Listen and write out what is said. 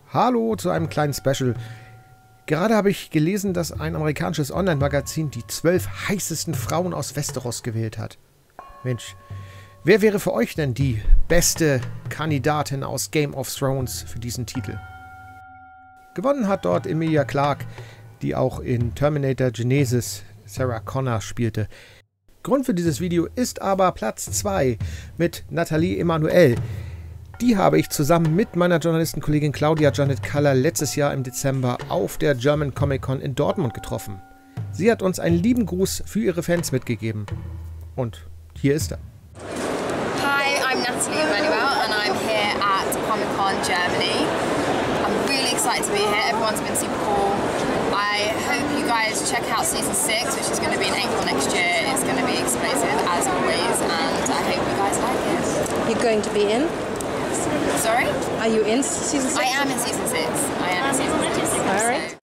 Hallo zu einem kleinen Special. Gerade habe ich gelesen, dass ein amerikanisches Online-Magazin die 12 heißesten Frauen aus Westeros gewählt hat. Mensch, wer wäre für euch denn die beste Kandidatin aus Game of Thrones für diesen Titel? Gewonnen hat dort Emilia Clarke, die auch in Terminator Genesis Sarah Connor spielte. Grund für dieses Video ist aber Platz 2 mit Nathalie Emmanuel. Die habe ich zusammen mit meiner Journalistenkollegin Claudia Janet Kaller letztes Jahr im Dezember auf der German Comic Con in Dortmund getroffen. Sie hat uns einen lieben Gruß für ihre Fans mitgegeben. Und hier ist er. Hi, I'm Nathalie Emmanuel and I'm here at Comic Con Germany. I'm really excited to be here. Everyone's been super cool. I hope you guys check out season 6, which is going to be in April next year. It's going to be explosive as always, and I hope you guys like it. You're going to be in? Sorry? Are you in season 6? I am in season 6. I am in season 6. All right.